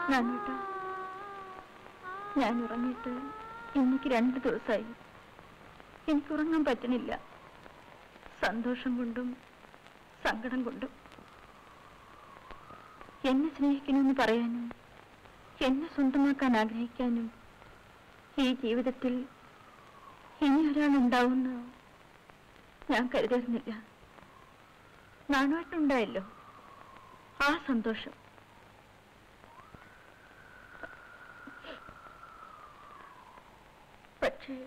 ഞാൻ ഉറങ്ങിയിട്ട് എനിക്ക് 2 ദിവസമായി. എനിക്കുറങ്ങാൻ പറ്റണില്ല. സന്തോഷം കൊണ്ടും സങ്കടം കൊണ്ടും. എന്നെ സ്നേഹിക്കണമെന്ന് പറയാനും എന്നെ സ്വന്തമാക്കാൻ ആഗ്രഹിക്കാനും ഈ ജീവിതത്തിൽ ഇനി ഒരാളുണ്ടാവുമെന്ന് ഞാൻ കരുതിയിരുന്നില്ല. നാണുവായിട്ടുണ്ടായല്ലോ ആ സന്തോഷം. പക്ഷേ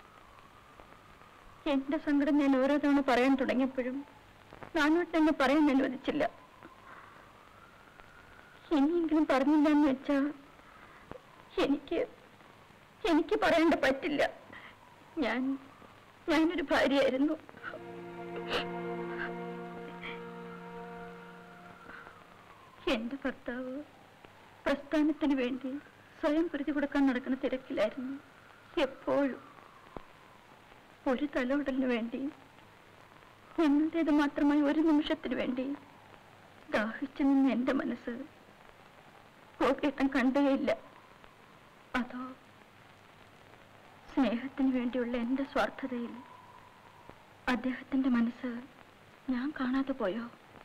എന്റെ സങ്കടം ഞാൻ ഓരോ തവണ പറയാൻ തുടങ്ങിയപ്പോഴും നാണുവായിട്ടെന്നെ പറയാൻ അനുവദിച്ചില്ല. ഇനിയെങ്കിലും പറഞ്ഞില്ല എന്ന് വെച്ചാ എനിക്ക് പറയേണ്ട പറ്റില്ല. ഞാനൊരു ഭാര്യയായിരുന്നു. എന്റെ ഭർത്താവ് പ്രസ്ഥാനത്തിന് വേണ്ടി സ്വയം പൊരുതി കൊടുക്കാൻ നടക്കുന്ന തിരക്കിലായിരുന്നു. എപ്പോഴും ഒരു തലോടലിന് വേണ്ടി, എന്നതേത് മാത്രമായി ഒരു നിമിഷത്തിന് വേണ്ടി ദാഹിച്ചു നിന്ന് എന്റെ മനസ്സ് പോകേട്ടം കണ്ടേയില്ല. അതോ സ്നേഹത്തിന് വേണ്ടിയുള്ള എന്റെ സ്വാർത്ഥതയിൽ അദ്ദേഹത്തിന്റെ മനസ്സ് ഞാൻ കാണാതെ പോയോ?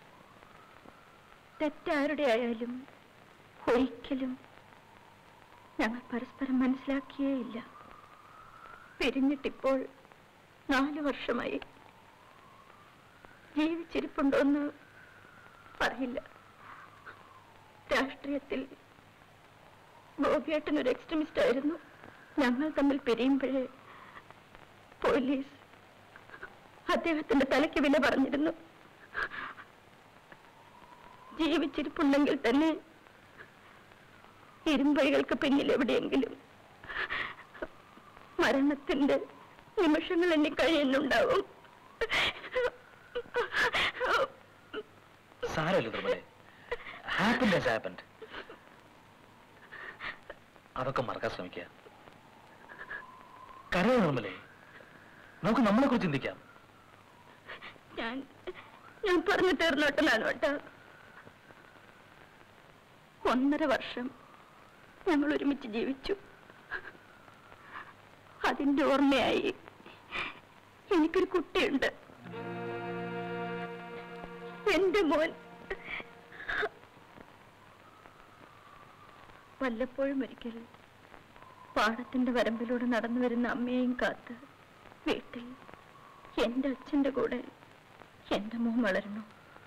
തെറ്റാരുടെ ആയാലും ഒരിക്കലും ഞങ്ങൾ പരസ്പരം മനസ്സിലാക്കിയേയില്ല. പിരിഞ്ഞിട്ടിപ്പോൾ 4 വർഷമായി. ജീവിച്ചിരിപ്പുണ്ടോന്ന് അറിയില്ല. രാഷ്ട്രീയത്തിൽ ഗോപിയേട്ടനൊരു എക്സ്ട്രീമിസ്റ്റ് ആയിരുന്നു. ഞങ്ങൾ തമ്മിൽ പിരിയുമ്പോഴേ പോലീസ് അദ്ദേഹത്തിന്റെ തലയ്ക്ക് വില പറഞ്ഞിരുന്നു. ജീവിച്ചിരിപ്പുണ്ടെങ്കിൽ തന്നെ ഇരുമ്പൈകൾക്ക് പിന്നിൽ എവിടെയെങ്കിലും മരണത്തിന്റെ നിമിഷങ്ങൾ എണ്ണി കഴിയുന്നുണ്ടാവും. അതൊക്കെ മറക്കാൻ ശ്രമിക്കുക. കരയോ നിർമ്മലേ, നമുക്ക് നമ്മളെ കുറിച്ച് ചിന്തിക്കാം. ഞാൻ പറഞ്ഞു തീർന്നോട്ടലാണ് കേട്ടോ. 1.5 വർഷം ഞങ്ങൾ ഒരുമിച്ച് ജീവിച്ചു. അതിന്റെ ഓർമ്മയായി എനിക്കൊരു കുട്ടിയുണ്ട്, എന്റെ മോൻ. വല്ലപ്പോഴും ഒരിക്കൽ പാടത്തിന്റെ വരമ്പിലൂടെ നടന്നു വരുന്ന അമ്മയെയും കാത്ത് വീട്ടിൽ എന്റെ അച്ഛന്റെ കൂടെ എന്റെ മോൻ വളരുന്നു.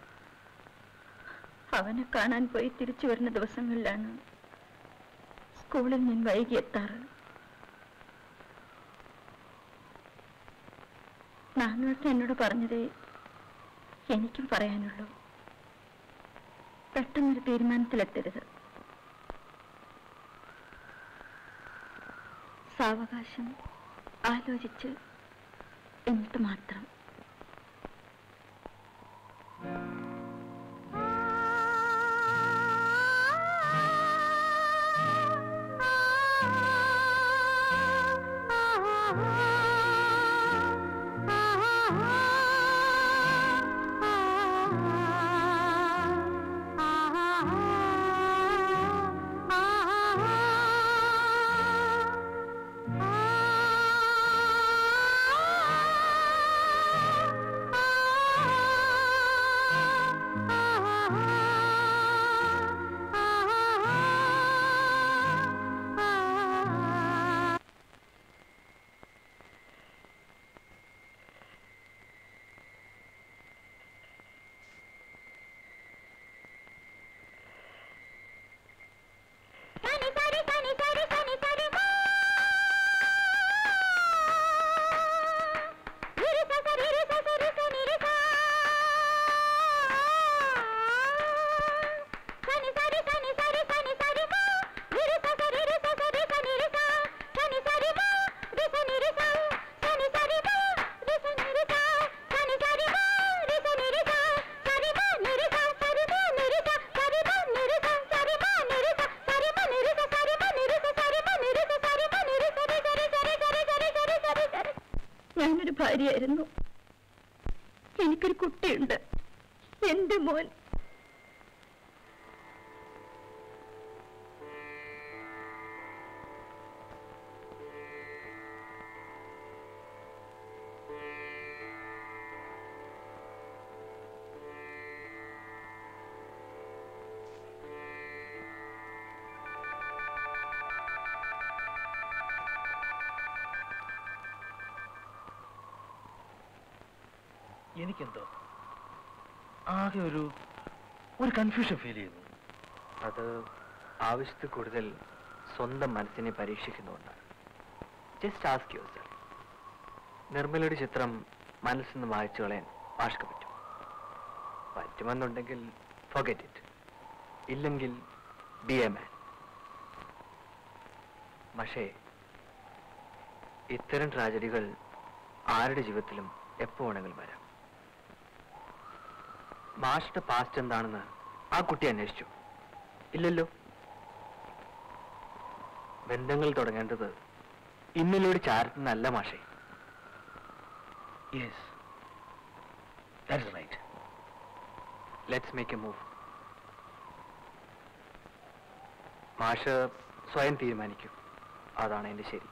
അവനെ കാണാൻ പോയി തിരിച്ചു വരുന്ന ദിവസങ്ങളിലാണ് സ്കൂളിൽ ഞാൻ വൈകി എത്താറ്. നാന്നുവട്ടം എന്നോട് പറഞ്ഞതേ എനിക്കും പറയാനുള്ളൂ. പെട്ടെന്നൊരു തീരുമാനത്തിലെത്തരുത്. സാവകാശം ആലോചിച്ച് എന്നിട്ട് മാത്രം. ഞാനൊരു ഭാര്യയായിരുന്നു. എനിക്കൊരു കുട്ടിയുണ്ട്, എന്റെ മോൻ. എനിക്കെന്തോ ആകെ ഒരു കൺഫ്യൂഷൻ ഫീൽ ചെയ്യുന്നു. അത് ആവശ്യത്തിൽ കൂടുതൽ സ്വന്തം മനസ്സിനെ പരീക്ഷിക്കുന്നുണ്ടാണ്. ജസ്റ്റ് ആസ്ക് യുവർസെൽഫ്, നിർമ്മലയുടെ ചിത്രം മനസ്സിൽ നിന്ന് വായിച്ചു കളയാൻ മാഷ്ക്ക് പറ്റും? പറ്റുമെന്നുണ്ടെങ്കിൽ forget it. ഇല്ലെങ്കിൽ be a man. പക്ഷേ ഇത്തരം ട്രാജഡികൾ ആരുടെ ജീവിതത്തിലും എപ്പോ വേണമെങ്കിലും വരാം. മാഷിന്റെ പാസ്റ്റ് എന്താണെന്ന് ആ കുട്ടി അന്വേഷിച്ചു? ഇല്ലല്ലോ. ബന്ധങ്ങൾ തുടങ്ങേണ്ടത് ഇന്നലൂടെ ചാരത്തുനിന്നല്ല മാഷേ. Yes, that's right. Let's make a move. മാഷ് സ്വയം തീരുമാനിക്കും. അതാണ് എൻ്റെ ശരി.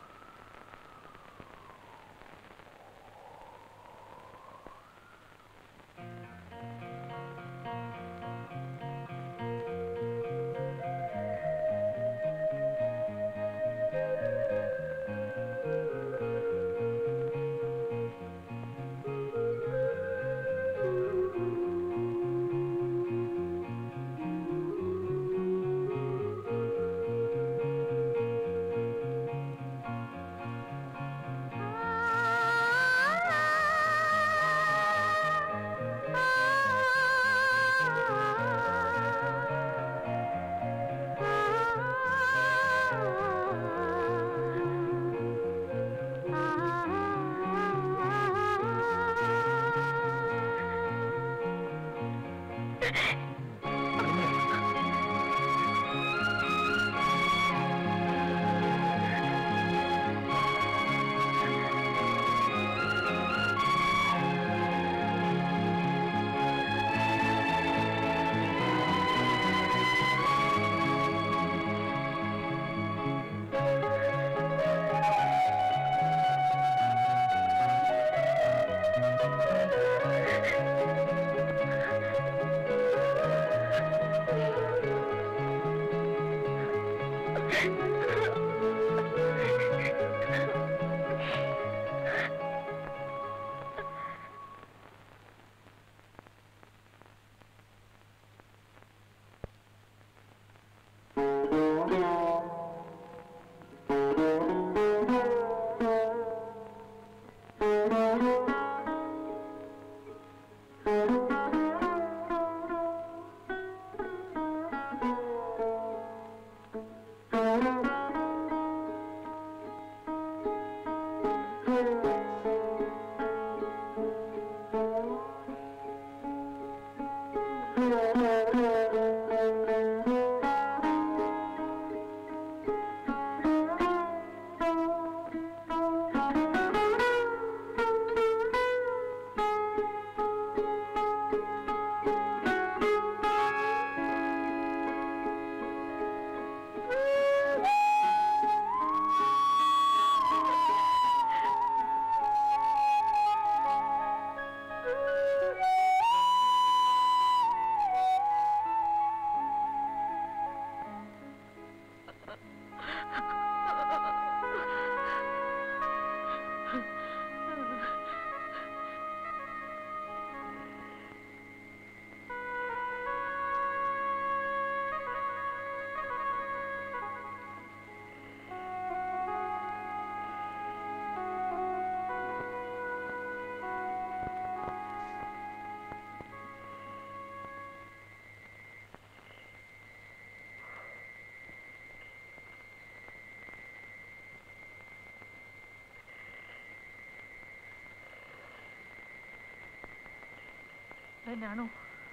എന്നാണോ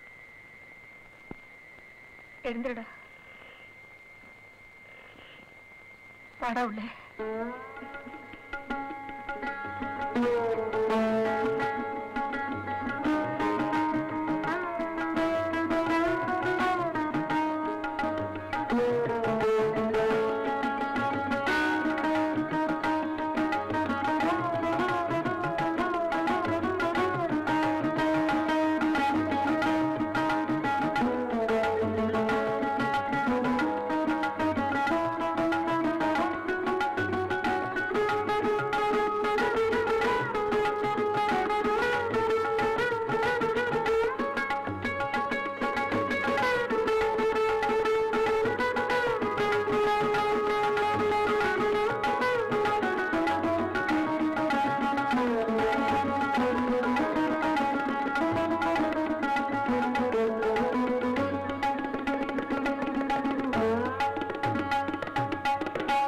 എഴുന്നേടാ പാടാ ഉള്ളേ.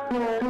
Thank you.